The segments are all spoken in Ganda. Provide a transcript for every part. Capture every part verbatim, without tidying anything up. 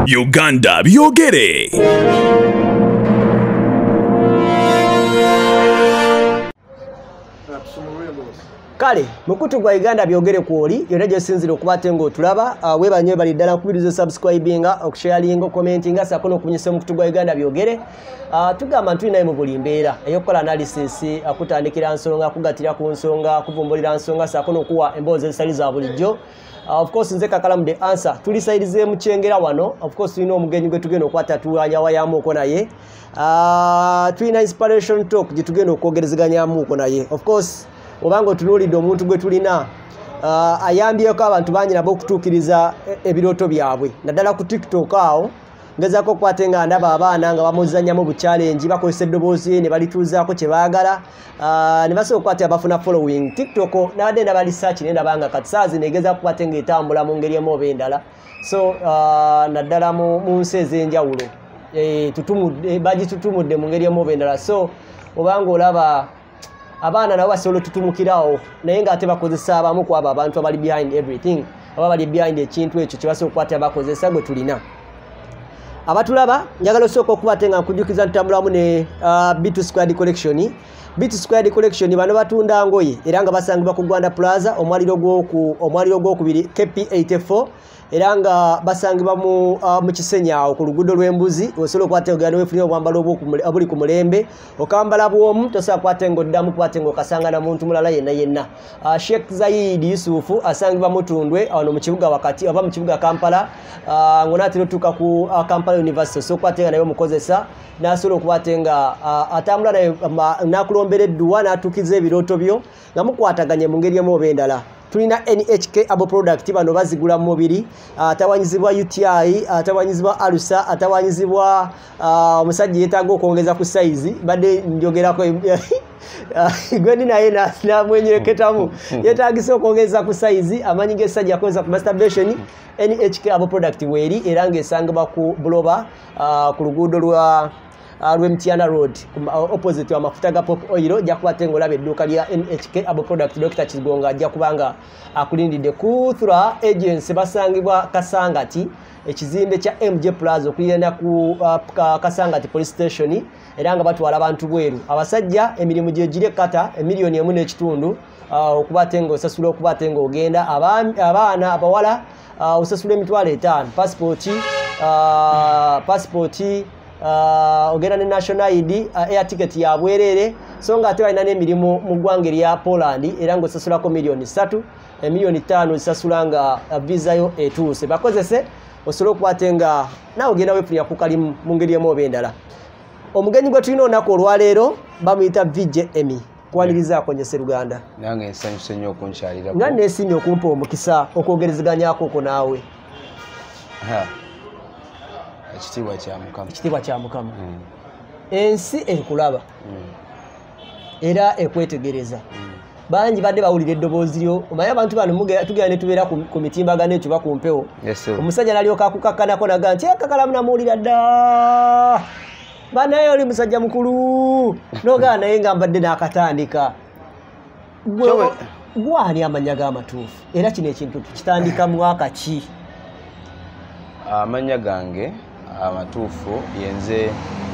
Uganda byogere. Kale mukutu gwa Uganda byogere kwoli yonna gye sinzira okubate ngo tulaba uh, webanye bali ddala kubiriza subscribinga okusharinga commentinga sakono okunyisa mukutu gwa Uganda byogere uh, tugamba ntuli naye mu buli mbeera eyokola analysis akutandikira nsonga kugatira ku nsonga kuvumbulira nsonga sakono okuwa emboozi ezisali za bulijjo. Uh, of course nze Kakalamu the answer tuli saidize mukyengera wano. Of course tulina omugenyi gwe tugenda okwata tuwanya wayamu oko naye uh, tulina inspiration talk gye tugenda okwogerezganyamu oko naye. Of course obanga otunuulidde omuntu gwe tulina uh, ayambyeko abantu bangi nabo okutuukiriza ebirooto byabwe naddala ku TikTok awo ngezaako okukwate nga ndaba abaana nga bamuzannyamu buchallenge bakozesa eddoboozi ne balituuzaako kye baagala uh, ne basobola okukwata abafuna following TikTok nabadde ndaba research ne ndaba nga kati saazi negezaako okukwate nga etambula mu ngeri emu oba endala so uh, naddala mu, mu nsi ez'enjawulo e, tutumudde bagitutumudde mu ngeri emu oba endala so obanga olaba abaana nabo basobola tutumukirawo naye ng'ate bakozesa abamu ku abo abantu abali behind everything aba bali behind ekintu ekyo kye basobola okukwata bakozesa gwe tulina abatulaba njagala osooka okubate nga nkujjukiza ntambulamu ne uh, B two Squared Collection. B two Squared Collection bano batunda ngoye era nga basangibwa ku Gwanda Plaza omwaliro gw'oku omwaliro gw'okubiri K P eighty-four era nga basangibwa mu uh, mu Kisenyawo ku luguudo lw'Embuzi osobola okukwata ogenda weefunira obwambalo obuli ku mulembe okambala bwomu tosobola kukwata ng'oddamu kukwata ng'okasangana muntu mulala yenna yenna. uh, Sheikh Zayid Yusufu asangibwa Mutundwe wano mu kibuga wakati oba mu kibuga Kampala uh, ng'onaatera otuuka ku uh, Kampala University so okukwata nga naye omukozesa n'asobola okukwata nga uh, atambula naye n'akulombera edduwa n'atuukiza ebirooto byo nga mukwataganye mu ngeri emu oba endala. Tulina N H K abo product bano bazigula mu mubiri atawanyizibwa U T I atawanyizibwa alusa atawanyizibwa omusajja yeetaaga okwongeza ku size badde njogerako gwendi naye namwenyeketamu yeetaagisa okwongeza ku size amanyi g'essajja akozesa ku masturbation. N H K abo product weeri era ng'esangibwa ku Buloba ku luguudo lwa Rwemtiana Road opposite wa mafuta ga Pop Oil jakukwate ng'olaba edduuka lya N H K abo product Doctor Kigonga ajja kubanga akulindidde ku Thura Agency basangibwa Kasangati ekizimbe kya M J Plaza okulirana ku uh, Kasangati Police Station era nga batwala abantu bweru abasajja emirimu gye gire kata emiliyoni emu n'ekitundu uh, okubate ng'osasula okubate ng'ogenda abaana abawala uh, osasula emitwalo etaano passport uh, passport Uh, ogenda ne national I D uh, air ticket ya bwerere so nga ate balina n'emirimu mu ggwanga erya Poland era ng'osasulako miliyoni ssatu emiliyoni ttaano zisasula nga uh, visa yo etuuse bakozese osobola okukwate nga naawe ogenda weefunira ku kalimu mu ngeri emu oba endala. Omugenyi gwe tulina olunaku olwaleero bamuyita V J Emmy kwanirizaako nyese Luganda nange nsanyuse nnyo okunkyalirako nga neesiimye okumpa omukisa okwogerezeganyako ko naawe. Ekitiibwa kya Mukama. Ekitiibwa kya Mukama. Mm. Ensi ekulaba. Mm. Era ekwetegereza. Mm. Bangi badde bawulira eddoboozi lyo omanyi abantu bano tugenda ne tubeera ku mitimbagano ekyo baku mpewo. Yes, omusajja nalyoka akukakkanako naga nti Kakalamu namuwulira dda banaye oli musajja mukulu nogaa naye nga mbadde n'akatandika gwani amanya g'amatuufu era kino ekintu tukitandika mwaka ki? Amanya gange amatuufu yenze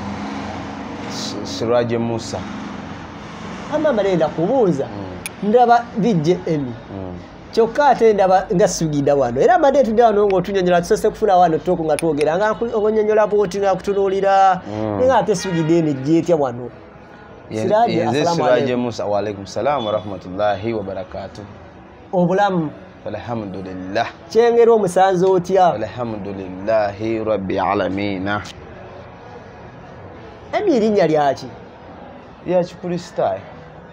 Siraje Musa. Amama nenda kubuuza mm. ndaba V J Emmy mm. kyokka ate ndaba nga sugida wano era mbadde tudde wano ng'otunyonyola tusose kufuna wano toko nga twogera nga onyonyola booti nga kutunuulira mm. nga ate sugida eno ejjeetya wano. Yenze Siraje Musa. Wa alaikum salaam wa rahmatullahi wa barakatuh. Obulamu. Alhamdulillah. Kyengera omusanzo otya? Alhamdulillahi rabbi alamina. Emmy erinnya lyaki? Ya Kikristaayo.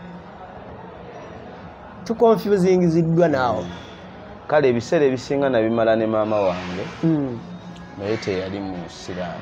Tu confusing ziddwa naawo. Kale ebiseera ebisinga nabimala ne maama wange. Mm. Naye teyali mu Busiraamu.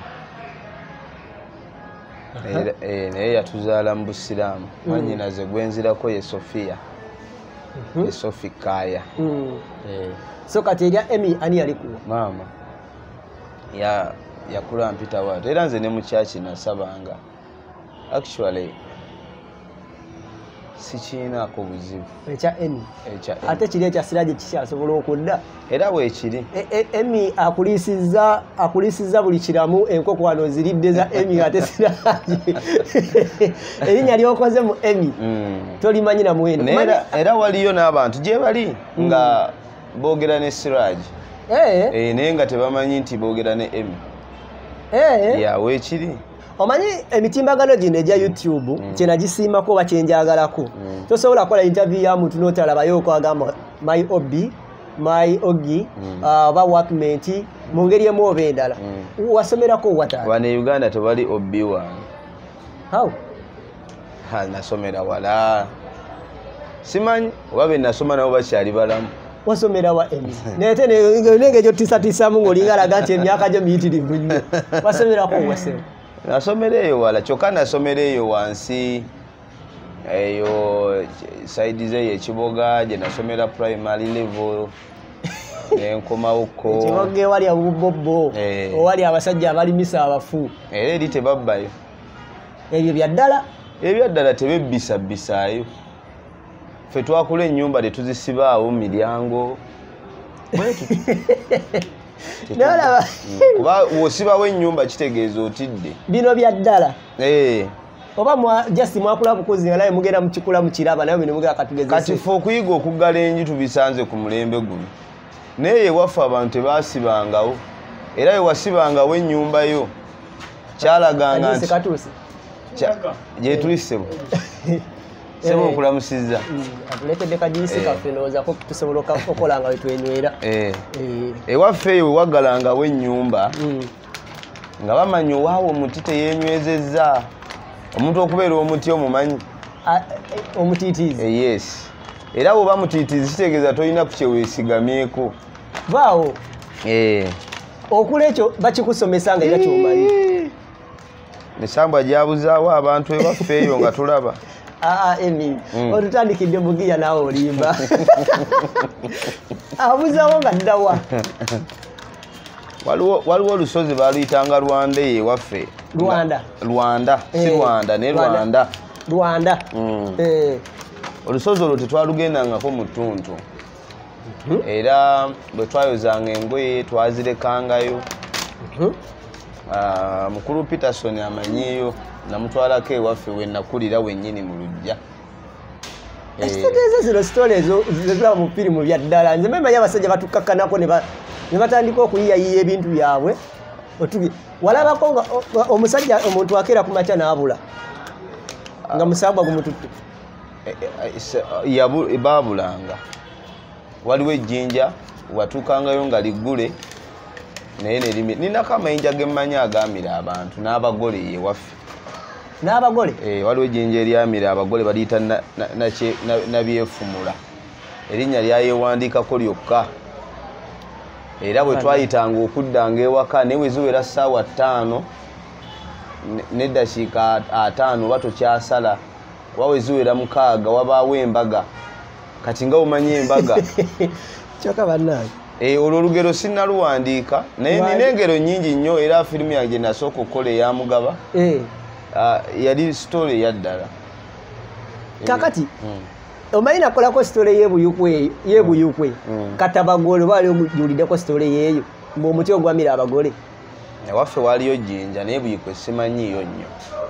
Naye yatuzaala mu Busiraamu. Mwannyinaze gwenzirako ye Sofiya. Mm-hmm. Sofi Kaya. Mm. Eh. So kati erya Emmy ani yalikuwa? Mama. Ya yakula mpita watu. Era nze ne mu church nasabanga. Actually sikiinaako buzibu ekya Emmy ekya ate kiri ekya Siraje kikyasobola okudda era weekiri Emmy akuliisizza akuliisizza buli kiramu enkoko wano ziridde za Emmy ate Siraje erinnya lyokoze mu Emmy tolimanyi na muwendo era waliyo n'abantu gye bali nga boogera ne Siraje naye nga tebamanyi nti boogera ne Emmy ya weekiri omanyi emitimbagano gino egya YouTube kye nagisiimako oba kye njagalako tosobola kukola interview ya muntu n'otalabayo okagamba my hobby my ogi oba workmate mu ngeri emu oba endala wasomerako wataala wano e Uganda tewali hobby wange how nasomera wala simanyi oba be nasoma nabo bakyali balamu wasomera wa Emmy nete nenge gyo tisa tisa mu ngolinga laga nti emyaka gyo miyitirivu nnyo wasomerako wasema nasomera eyo wala kyokka nasomera eyo wansi eyo side ze yekiboga gye nasomera primary level nenkomawuko ekiboga ewali abubobbo owali abasajja abalimisa abafu era eri tebabbayo ebyo byaddala ebyaddala tebebbisabisaayo ffe twakula ennyumba tetuzisibaawo mu miryango nolaba kuba wosibawo ennyumba kitegeeza otidde bino byaddala eh oba just mwakula bukozi nga naye mugenda mukikula mukiraba naye bino mugenda katugeze kati ffe okuyiga okuggala enju tubisanze ku mulembe guno naye ewaffe abantu tebaasibangawo era ewasibangawo ennyumba yo kyalaganga nti gye tuli ssebo sebo okulamusizza atuletedde kajinsi kaffe ndowooza ko tusobola okukola nga wetwenywera ewaffe eyo wewaggalangawo ennyumba nga bamanyi owaawo omuti teyenywezezza omuntu okubeera omuti omumanyi omutiitiizi yes era bw'oba mutiitiizi kitegeeza tolina ku kyeweesigamyeko vaawo okula ekyo bakikusomesa nga era kyomanyi esambwa gyabuzaawo abantu ewaffe eyo nga tulaba aa Emmy otutandikidde bugiya naawe olimba abuzaawo nga ddawa waliwo olusozi baluyitanga Rwanda eyo ewaffe Rwanda Rwanda si Rwanda ne Rwanda Rwanda olusozi olwo tetwalugendangako mu ttuntu era bwe twayozanga engoye twazirekangayo mukulu Peterson amanyiyo namutwalako ewaffe we nakulira wennyini mu luggya ekitegeeza zino sitole ezo zezulaba mu firimu bya ddala nze memanyi abasajja batukakkanako ne batandika okuyiyayiya ebintu byabwe walabako nga omusajja omuntu akeera ku makya n'abula nga musambwa gumututte baabulanga waliwo ejjinja watuukangayo nga liggule naye nerimi ninako amayinja gemmanyi agamira abantu n'abagole yewaffe n'abagole waliwo ejjinja eryamira abagole baliyita nabyefumula erinnya lyayewandiikako lyokka era bwe twayitanga okuddanga ewaka naye weziwera ssaawa ttaano n'eddakiika ataano oba tokyasala oba weziwera mukaaga wabaawo embaga kati nga omanyi embaga kyokka bannange olwo olugero sinnaluwandiika naye nina engero nnyingi nnyo era firimu yange nasooka okukola eyamugaba yali sitole eyaddala kakati omanyi nakolako sitole yebuyukwe katabagole oba ali omujuliddeko sitole yeeyo ng'omuti ogwamira abagole ewaffe waliyo jjinja naye buyukwe simanyiiyo nnyo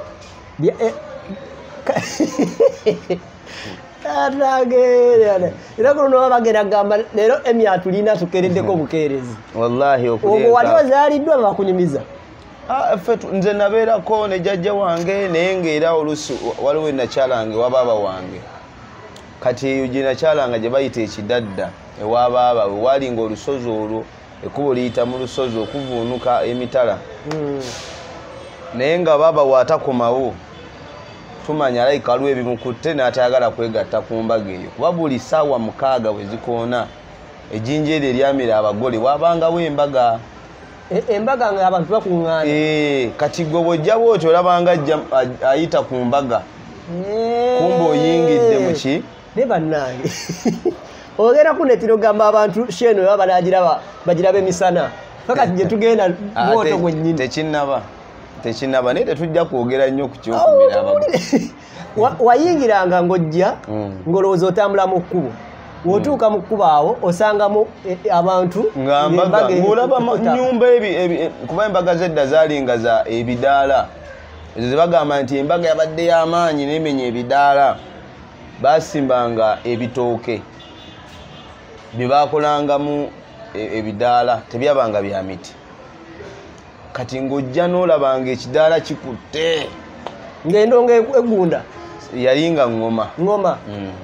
era kuno bagenda gamba leero Emmy atulina tukereddeko bukeerezi wallahi ogwo wali ozaaliddwa bakunyumiza ffe nze nabeerako ne jjajja wange naye ng'era oluusi waliwo enakyalange ewabaaba wange kati eyo gye nakyalanga gye bayita ekidadda ewabaaba we waalinga olusozi olwo ekkubo liyita mu lusozi okuvuunuka emitala naye nga baaba waatakomawo tumanya alayika waliwo ebimukutte n'atayagala kwegatta ku mbaga eyo kuba buli ssaawa mukaaga we zikoona ejjinja eryo eryamira abagole waabangawo embaga embaga nga abantu bakuŋŋaana kati gwe bw'ojja bw'otyo olabanga ayita ku mbaga kumba oyingidde mu ki ne bannange ogenda kunetiro gamba abantu sheeno oba banagiraba bagiraba emisana kakati gye tugenda bwoto gwennyini tekinnaba tekinnaba naye tetujja kwogera nnyo ku kyokumira wayingiranga ng'ojja ng'olowooza otambula mu kkubo wotuuka mu kkubo awo osangamu abantu ng'olaba nnyumba kuba embaga z'edda zaalinga za ebidaala ezo ze bagamba nti embaga yabadde y'amaanyi n'emenya ebidaala baasimbanga ebitooke bye baakolangamu ebidaala tebyabanga bya miti kati ng'ojja n'olabanga ekidaala kikutte ng'endonga egunda yalinga ngoma ngoma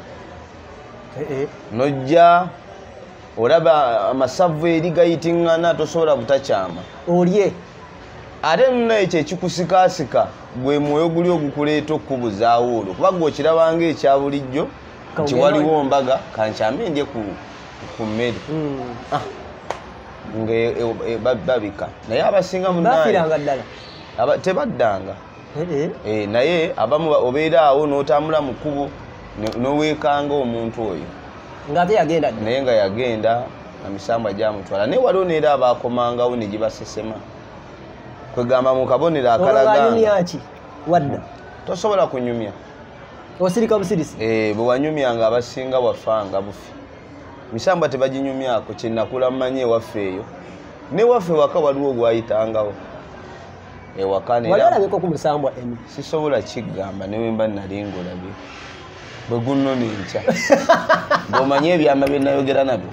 nojja olaba amasavu eri gayitiŋŋana tosobola butakyama olye ate nno ekyo ekikusikasika gwe mwoyo guli ogukuleeta okukubuzaawo olwo kuba gwe okirabanga ekya bulijjo nti waliwo mbaga kankyame ndye ku mmere nga babika naye abasinga bafiranga ddala tebaddanga naye abamu obeera awo n'otambula mu kkubo n'oweekanga omuntu oyo ng'ate yagenda naye nga yagenda amisambwa gyamutwala naye waliwo neera abaakomangawo ne gibasesema kwegamba mu kabonero akalaganga wadda tosobola kunyumya osirika busirisi bwe wanyumyanga abasinga wafanga bufi misambwa tebaginyumyako kyenakula mmanyi ewaffe eyo newaffe waka waliwo ogwayitangawo ewaka walabeko ku musambwa Emmy sisobola kigamba newe mba nali ngolabye bwe gunno nenkya ng'omanyi ebyama bye nayogera nabyo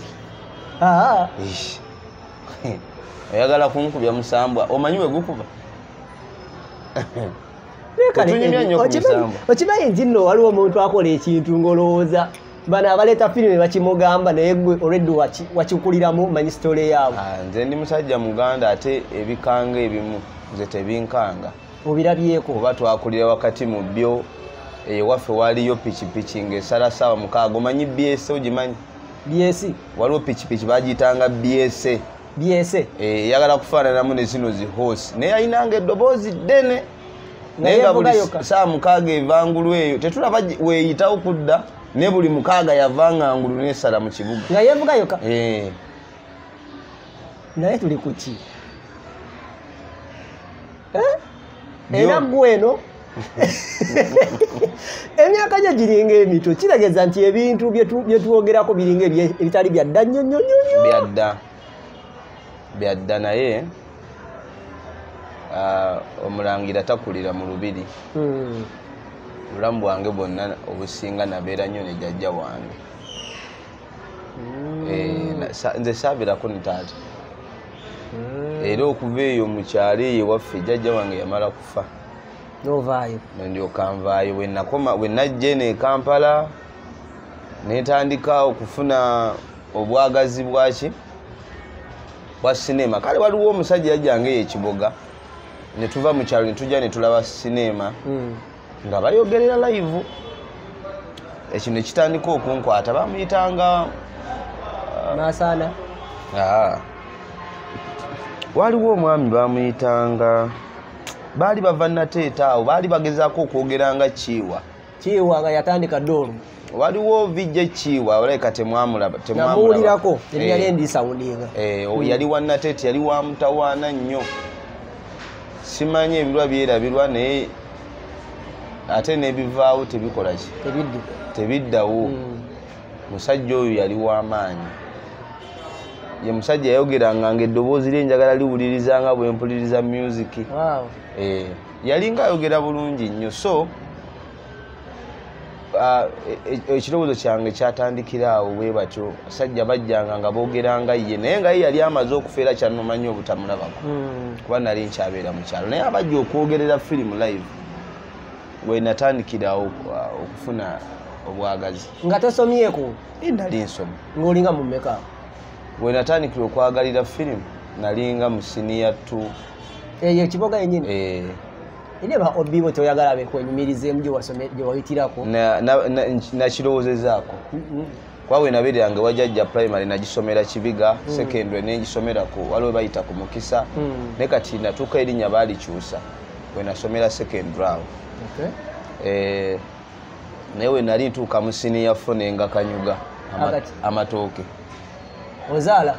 oyagala kunkubya musambwa omanyi we gukuba okimanyi nti nno waliwo omuntu akola ekintu ng'olowooza bano abaleeta firimu bakimugamba naye gwe olwedde wakikuliramu manyi sitole yaabwe nze ndi musajja muganda ate ebikanga ebimu nze tebinkanga obirabyeko oba twakulira wakati mu byo ewaffe waliyo pikipiki ng'esala ssaawa mukaaga omanyi byese ogimanyi byesi waliwo pikipiki bagiyitanga byese byese eyagala kufaananamu ne zino zihoosi naye ayinanga eddoboozi ddene naye nga buli saa mukaaga evangulu eyo tetulaba weeyitawo kudda ne buli mukaaga yavanga ngulu n'esala mu kibuga nga yeevuga yoka naye tuli ku ki era gweno emyaka gye giringa emito kitegeeza nti ebintu bye twogerako biringa ebitali byadda nnyo nnyo nnyo byadda byadda naye omulangira takulira mu lubiri obulamu bwange bwonna obusinga nabeera nnyo ne jjajja wange nze saabirako ne taata era okuva eyo mu kyalo eyo ewaffe jjajja wange yamala kufa novaayo ndyoka nvaayo bwe najja eno e Kampala netandika okufuna obwagazi bwaki bwa sinema kale waliwo omusajja yajjanga eyo ekiboga ne tuva mu kyalo ne tujja ne tulaba sinema nga bayogerera live ekyo ne kitandika okunkwata bamuyitanga Masana waliwo omwami bamuyitanga baali bava nateeta awo baali bagezaako okwogeranga Kiiwa Kiiwa nga yatandika ddooru waliwo vijja Kiiwa olabika temwamulaba namuwulirako ebyali endisawuninga yali wa nateeta yali wa mutawaana nnyo simanyi ebirwa byerabirwa naye ate n'ebivaawo tebikola ki tebiddawo musajja oyo yali w'amaanyi ye musajja yayogeranga nga eddoboozi lye njagala liwulirizanga bwe mpuliriza music yali nga ayogera bulungi nnyo so ekirowoozo kyange kyatandikira awo bwe batyo basajja bajjanga nga boogeranga ye naye nga ye yali amaze okufeera kyanomanyi obutamulabako kuba nali nkyabeera mu kyalo naye abajja okwogerera firimu live we natandikirawo okufuna obwagazi nga tosomyeko nali nsoma ng'olinga mu mmeka we natandikira okwagalira firimu nalinga mu siniya two eyo ekiboga yennyini ine ba obibo toyagala bekwenyumirizeemu gye wayitirako nakirowoozezaako kuba we nabeeranga wajjajja primary nagisomera Kibiga secondary nengisomerako waliwo bayita ku Mukisa ne kati natuuka erinnya baalikyusa we nasomera secondary awo naye we nali ntuuka mu siniya four nenga Kanyuga amatooke ozaala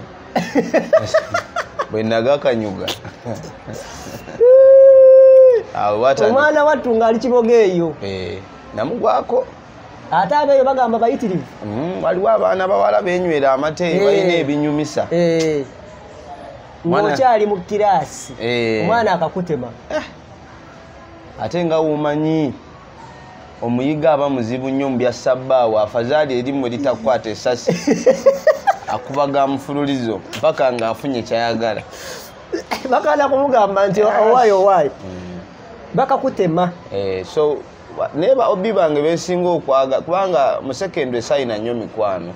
bwe naga Kanyuga awo wata omwana wattu ngali kibogeeyo eh namugwako ate abeeyo bagamba bayitirivu mm waliwo abaana bawala benywera amate balina ebinyumisa eh mwokyali mu kiraasi omwana akakutema ate nga wumanyi omuyiga aba muzibu nnyo mu bya sabbaawo afazaali erimu litakwata esasi akubaga mufululizo mpaka ng'afunye kyayagala bakanda kumugamba nti owaayo owaayo bakakutema so naye baobi bange besinga okwaga kubanga mu secondary sayina nnyo mikwano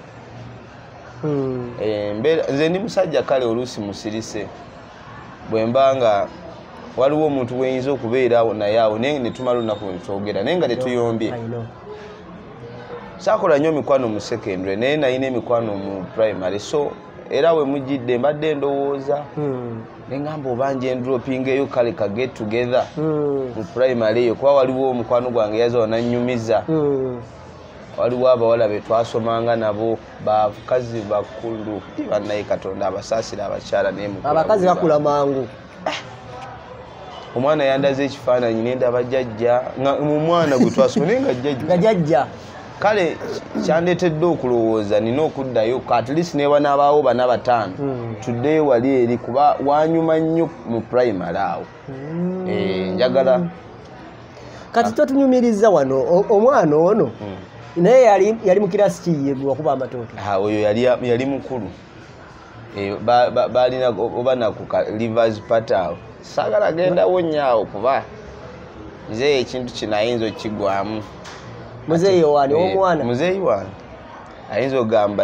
nze ndi musajja kale oluusi musirise bwe mba nga waliwo omuntu weyinza okubeerawo naye awo naye ne tumala olunaku netwogera naye nga tetuyombye saakola nnyo mikwano mu secondary naye nalina emikwano mu primary so era we mujjidde mbadde ndowooza nengamba obanje ndropingeyo kale ka get together mu primary eyo kuba waliwo omukwano gwange yaza wananyumiza waliwo abawala be twasomanga nabo bakazi bakulu bannaye katonda abasaasira abakyala naye abakazi bakula mangu omwana yandaze ekifaananyi nendaba jjajja mu mwana gwe twasoma naye nga jjajja kale kyandeetedde okulowooza nina okuddayo at least nebanabaawo bana bataano tuddeyo wali eri kuba wanyuma nnyo mu primary awo njagala kati totunyumiriza wano omwana ono naye yali mu kirasi kiyegwa kuba amatooke oyo yali mukulu balina oba ku rivers part awo saagala gendawo nnyo kuba nze ekintu kino ayinza okigwamu muzeeyi wani omwana muzeeyi wani ayinza ogamba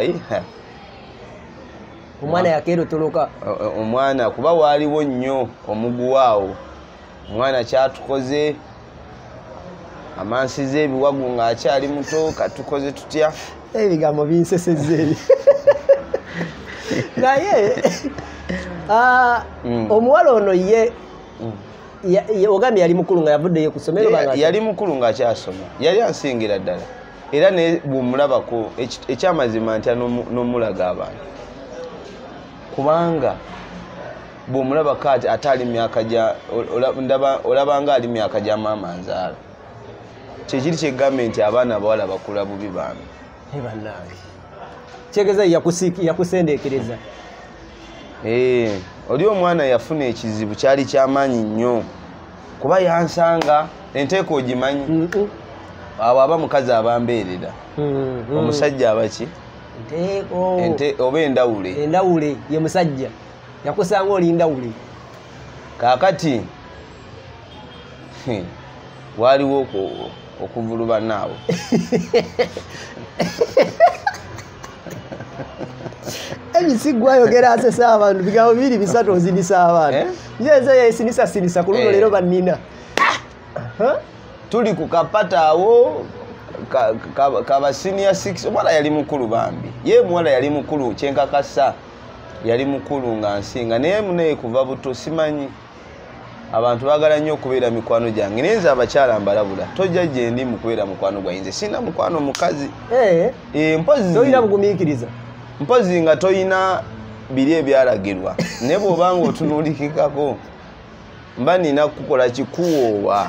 omwana yakeero toloka omwana kuba waaliwo nnyo omuguwaawo omwana kyatukoze amansiza ebiwagu ng'akyali muto katukoze tutya ebigambo binsesezzeeri naye omuwala ono ye ogambye yali mukulu nga yavuddeyo ku ssomero yali mukulu ng'akyasoma yali ansingira ddala era naye bw'omulabako ekyamazima ntya n'omulaga abantu kubanga bw'omulabako ate ali myaka gya olabanga ali myaka gya maama nzaala kyekiri kyegambye nti abaana abawala bakula bubi baami bannange kyegeza yakusendeekereza oli omwana yafuna ekizibu kyali kyamaanyi nnyo kuba yansanga enteeko ogimanyi abo aba mukazi abambeerera omusajja abaki oba endawule endawule ye musajja yakusanga oli ndawule kaakati waliwo okuvuluba naawo ebisiggwa ayogera asesa abantu bigambo bibiri bisatu ozibisa abantu nyenze yesinisa sinisa ku luno leero bannina tuli ku kapata awo kaba senior six omwana yali mukulu bambi ye muwala yali mukulu kyenkakasa yali mukulu nga nsinga naye munaye kuva buto simanyi abantu baagala nnyo okubeera mikwano gyange nayenze abakyala mbalabula tojja gye ndi mu kubeera mukwano gwayinze sina mukwano mukazi mpozi toyina bugumiikiriza mpozi nga toyina biri ebyalagirwa naye bw'obanga otunuulikikako mba nina kukola kikuwoowa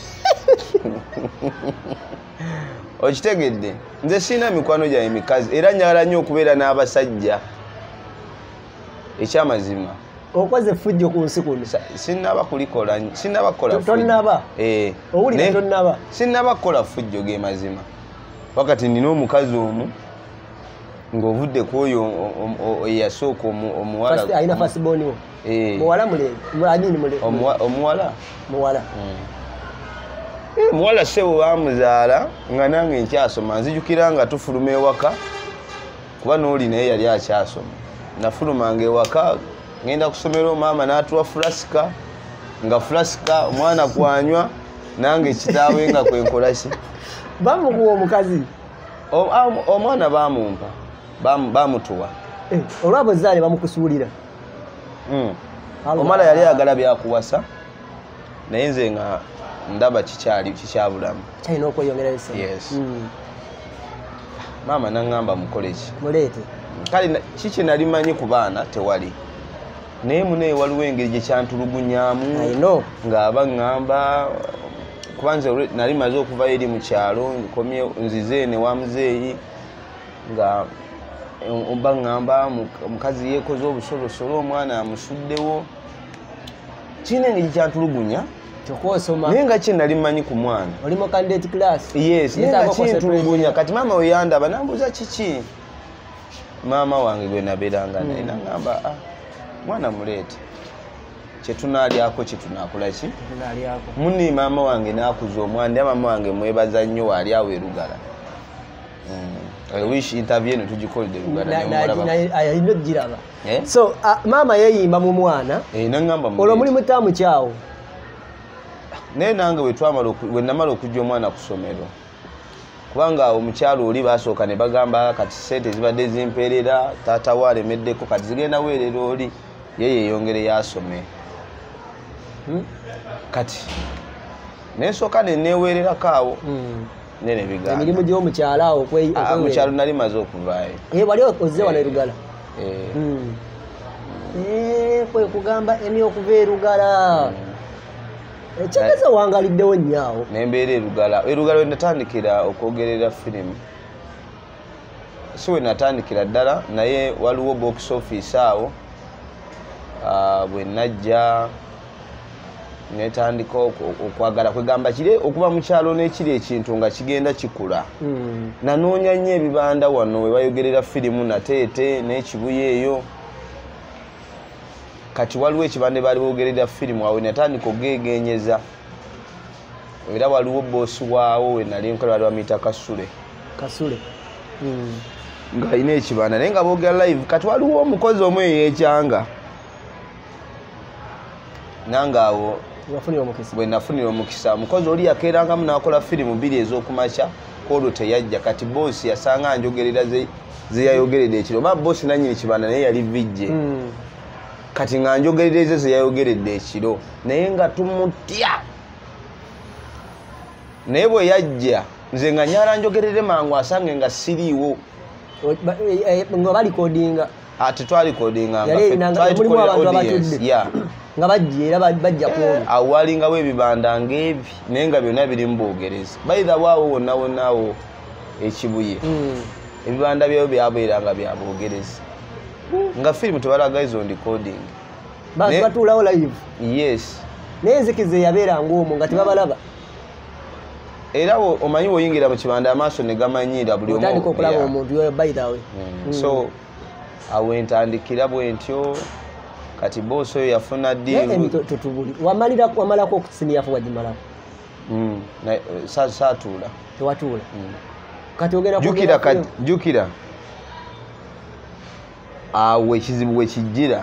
okitegedde nze sina mikwano gyange mikazi era njagala nnyo okubeera n'abasajja ekyamazima okoze fujjo ku nsi kuno sinaba kulikola sinaba kola tonnaba eh owulira tonnaba sinaba kola fujjo ge mazima wakati nina omukazi omu ng'ovudde ku oyo eyasooka omuwala ayina fasiboni wo muwala mule anyini mule omuwala muwala muwala sebo bamuzaala nga nange nkyasoma nzijukira nga tufuluma ewaka kuba n'oli naye yali akyasoma nafulumanga ewaka ngenda kusomera maama n'atuwa fulasika nga fulasika omwana kwanywa nange kitaawe nga kwenkolaki bamukuwa omukazi omwana bamumpa bamutuwa olwabo zaale bamukusuulira omala yali ayagala byakuwasa naye nze nga ndaba kikyali kikyabulamu kyalina okweyongera yes maama naŋŋamba mukole ki muleete kale kiki nali manyi ku baana tewali naye mune waliwo engeri gye kyantulugunyaamu ng'aba ŋŋamba kubanze nali maze okuva eri mu kyalo nkomye nzize ene wa muzeeyi nga oba ŋŋamba omukazi yeekoze obusolosolo omwana amusuddewo kiina engeri kyantulugunya naye nga kye nali mmanyi ku mwana yes naye nga kintulugunya kati maama we yandaba nambuuza kiki maama wange gwe nabeeranga naye naŋŋamba mwana muleete kyetunaalyako kyetunaakola ki muni maama wange naakuza omwana naye maama wange mwebaza nnyo waali awo erugala wish interview eno tugikolede lugalaalina ogiraba so maama yeyimba mu mwana olwo muli mutaamu kyawo naye nange we namala okujja omwana ku ssomero kubanga omukyalo oli basooka ne bagamba kati sente zibadde zimpeerera taata we alemeddeko kati zigenda weerera oli ye yeeyongere yasome kati nensooka neneeweererako awo emirimu gy'omukyalo awo mukyalo nali maze okuvaayo wali ozze wano erugala kwe kugamba Emmy okuva erugala ekyageza wangaliddewo nnyo awo nembeera erugala erugala we natandikira okwogerera firimu si we natandikira ddala naye waliwo box office awo bwe najja netandika okwagala kwegamba kire okuba mu kyalo n'ekiri ekintu nga kigenda kikula nanoonya nnyo ebibanda wano we bayogerera firimu nateete n'ekibuya eyo kati waliwo ekibande baali boogerera firimu awo natandika ogegenyeza era waliwo boosi waawo we nali nkola bali bamuyita kasule kasule ng'alina ekibanda naye nga boogera live kati waliwo omukozi omu eyeekyanga nange awo bwe nafunira omukisa omukozi oli yakeerangamu n'akola firimu bbiri ez'okumakya olwo teyajja kati boosi yasanga njogerera zeyayogerera ekiro oba boosi nannyini kibanda naye yali vijje kati nga njogerera ezo zeyayogeredde ekiro naye nga tumutya naye bwe yajja nze nga nyala njogerere mangu asange nga siriiwo nga balikodinga tetwalikodinga nga bajja era bajja kwolwo awo walingawo ebibanda ng'ebi naye nga byonna biri mu Bwogereza bayitha waawo wonna wonnaawo ekibuye ebibanda byawo byabeeranga bya Bwogereza nga firimu tebalagaiza on recording batuulawo live yes naye nzikiza yabeeranga omwo nga tebabalaba era omanyi woyingira mu kibanda amaaso ne gamanyira buli otandika okulaba omuntu yoyo bayithawe so awo entandikira bwe ntyo kati boosi oyo yafuna ddiiru wamalako okusinyafu wagimalako saatuula tewatuula jjukira awo ekizibu we kijjira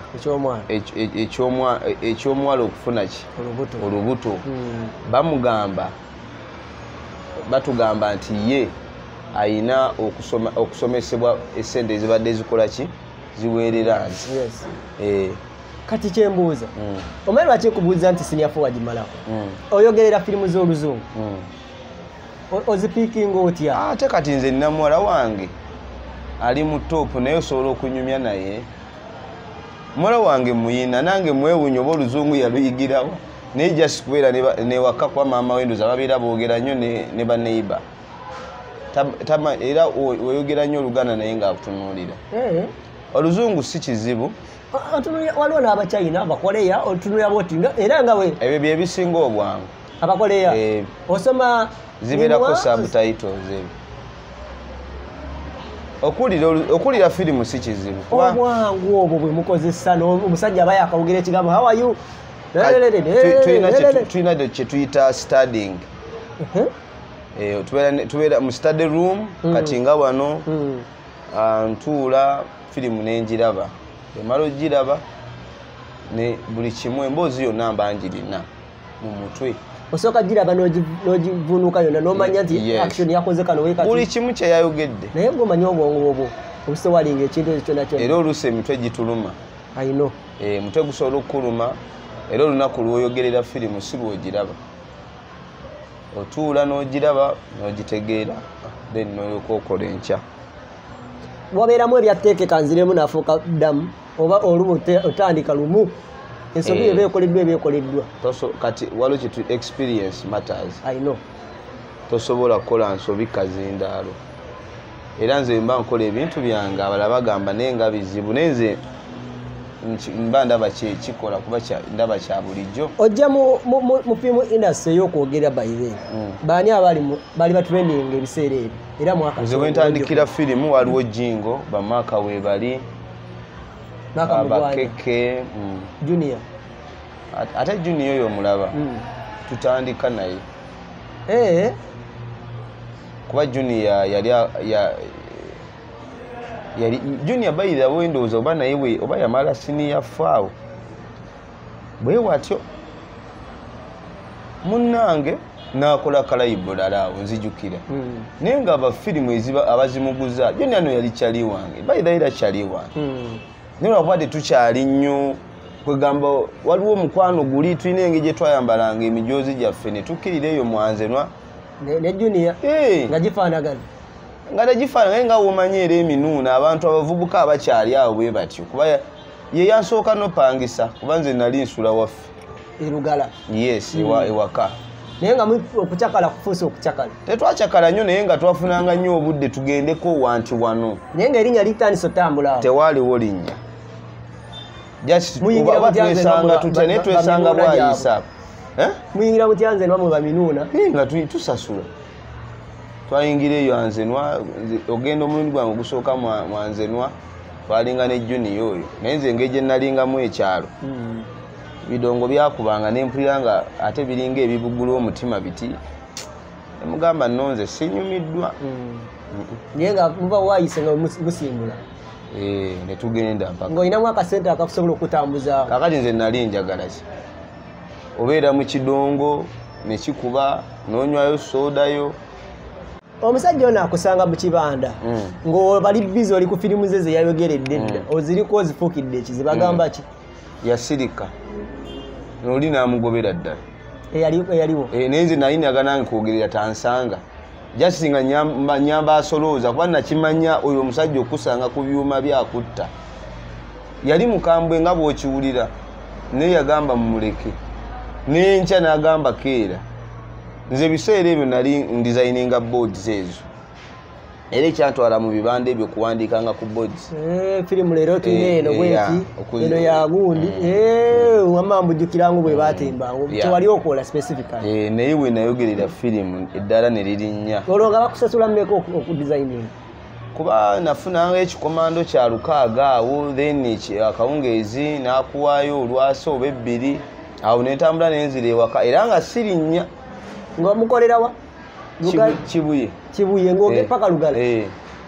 eky'omuwala okufuna ki olubuto bamugamba batugamba nti ye ayina okusomesebwa essente ezibadde zikola ki ziweerera nti kati kyembuuza omanyi lwaki kubuuza nti sinyafu wagimalako oyogerera firimu z'oluzungu ozipiikinga otya ate kati nze nina muwala wange ali mu toopu naye osobola okunyumya naye muwala wange muyina nange mwewunya oba oluzungu yaluyigirawo naye just kubeera newaka kwa maama wendoza babeera boogera nnyo ne baneiba era oyogera nnyo oluganda naye ngaakutunuulira oluzungu si kizibu waliwo n'abachina abakoleya otunulira boti era nga we ebyo bye bisinga obwangu abakoleya osoma zibeerako subtitles ebyo okulira firimu si kizibu obwangu obwo bwe mukozesa omusajja aba yakawogera ekigambo how are you tulina kye tuyita studying tubeera mu study room kati nga wano ntuula firimu n'engiraba emala ogiraba ne buli kimu emboozi yonna mba ngirina mu mutwe osooka giraba n'ogivunuuka yonna n'omanya nti action yakoze kano wekati buli kimu kye yayogedde naye ng'omanya obwongo obwo obuse walinga ekintu ekyo kyonna kyonna era oluusi emitwe gituluma ayino omutwe gusobola okukuluma era olunaku lwoyogerera firimu si lwogiraba otuula n'ogiraba n'ogitegeera then n'olyoka okola enkya wabeeramu ebyatteekeka nziremu n'afuuka ddamu oba olumu otandika lumu ensobi Eh. ebeekoleddwa ebeekoleddwa Toso kati waliwo kitu experience matters. I know Tosobola kukola nsobi kazindaalo. Era nze mba nkola ebintu byange abalala bagamba naye nga bizibu naye nze nki- mba ndaba kye kikola kuba kya- ndaba kya bulijjo. ojja mu mu- mu- mu film industry ey'okwogera by then Mm. baani abali mu- bali batrending ebiseera ebyo era mwaka Nze bwe ntandikira firimu waliwo Jingo bamaaka weebali mwaka mugwanja abakeke mm. junior Ate- ate Junior oyo omulaba Mm. tutandika naye eh kuba Junior yali a- ya yali Junior bayira Windows oba naye we oba yamala senior faawo bwe watyo munnange nakola kalayibo lalaawo nzijukira Mm. naye nga abafirimu eziba abazimuguza Junior no yali kyali wange bayira era kyali wange Mm. naye lwakuba tetukyali nnyo kwegamba waliwo omukwano guli tulina engeri gye twayambalanga emijoozi gyaffe ne tukkirira eyo mwanzenwa ne ne junior Eh. nga gifaanagana nga tegifaananaye nga womanyi era eminuuna abantu abavubuka abakyali awo bwe batyo kuba ya- ye yansooka nopangisa kuba nze nali nsula waffe erugala yes ewa, ewaka naye nga mu- okucakala kufuuse okucakala tetwakyakala nnyo naye nga twafunanga nnyo obudde tugendeko wanti wano naye ng'erinnya litandisa otambula awo tewaaliwo linnya just Muyingira oba mutya nze twesanga n'omula- tutya naye ba- twesanga baminuuna bwayisa eh? muyingira mutyanze nwa mwe baminuuna Naye nga tu- tusasula twayingira eyo anzenwa nze- ogenda omulundi gwange ogusooka mwa- mwanzenwa twalinga ne Junior oyo naye nze engeri gye nalingamu ekyalo bidongo byakubanga nempulira nga ate biringa ebibugula omutima biti nemugamba nonze sinyumiddwa naye nga muba waayise nga mus- musimbula Eh, ne tugenda mpaka ng'olinamu akasente akakusobola okutambuza kakati nze nali njagala ki obeera mu kidongo ne kikuba n'onywayo soodayo omusajja ono akusanga mu kibanda Mm. ng'obali bizi oli ku firimu ze ze yayogeredde edda oziriko ozifuukidde ekizi bagamba ki yasirika noli namugobera ddala eyali- eyaliwo Eh, naye nze nayinaga nange kwogerera tansanga jasi nga nyamba, nyamba asolooza kuba nakimanya oyo omusajja okusanga ku byuma byakutta yali mukambwe nga bw'okiwulira naye yagamba mumuleke nenkya n'agamba keera nze ebiseera ebyo nali ndesigninga boards ezo era ekyantwala mu bibanda ebyo kuwandiikanga ku boards Eh, firimu leero tulina Eh, eno eh, bweki ya, okuzi- eno ya gundi wamma mbujjukirangu bwe batembanga ya. tewali okola specifically Eh, naye we nayogerera firimu eddala ne lirinnya olwo nga bakusasula mmeka okudesigning kuba nafunanga ekikomando kya lukaaga awo then eki- akawungeezi n'akuwaayo olwasa oba ebbiri awo nentambula nenzira ewaka era nga sirinnya nga mukolerawa Kibu- kibuye kibuye ng'oge Eh, paka lugala eh.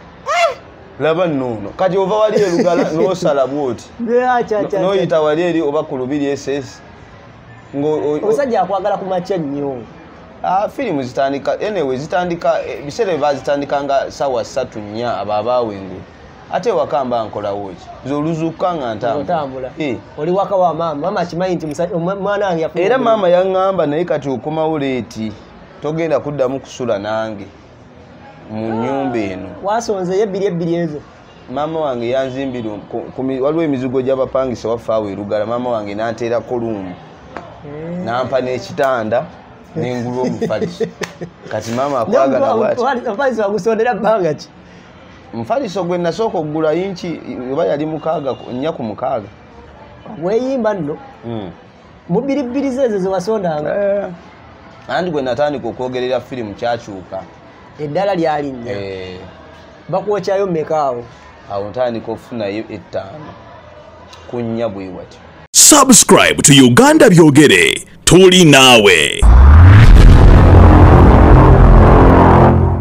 laba nnono kati ova wali erugala n'osala bwoti n'oyita wali eri oba ku lubiri ss omusajja akwagala ku makya nnyo firimu zitandika anyway zitandika ebiseera bye bazitandikanga sawa ssatu nnya abo abaawengula ate ewaka mba nkolawo ki nze oluzuuka nga ntambula otambula Eh. oli waka wa maama maama akimanyi nti musa- omwa- mwana wange yafuna era omulimu. maama yaŋŋamba naye kati okomawo leeti togenda kuddamu kusula nange mu nnyumba eno wasonzeyo ebbiri ebbiri ezo maama wange yanzimbira ku- ku mi- waliwo emizigo gy'abapangisa waffe awo erugala maama wange nanteerako luumu nampa n'ekitanda nengulwa omufaliso kati maama akwagala bwati omufaliso wagusondera bbanga ki omufaliso gwe nasooka okugula inki oba yali mukaaga ku- nnya ku mukaaga weeyimba nno Mm. mu bbiribbiri zeezo ze wasondanga Eh, andi gwe natandika okwogerera firimu kyakyuka eddala lyalinnya Eh, bakwokyayo mmeka awo awo ntandika okufunayo ettaano ku nnya bwe watyo Subscribe to Uganda Byogere. Tuli nawe.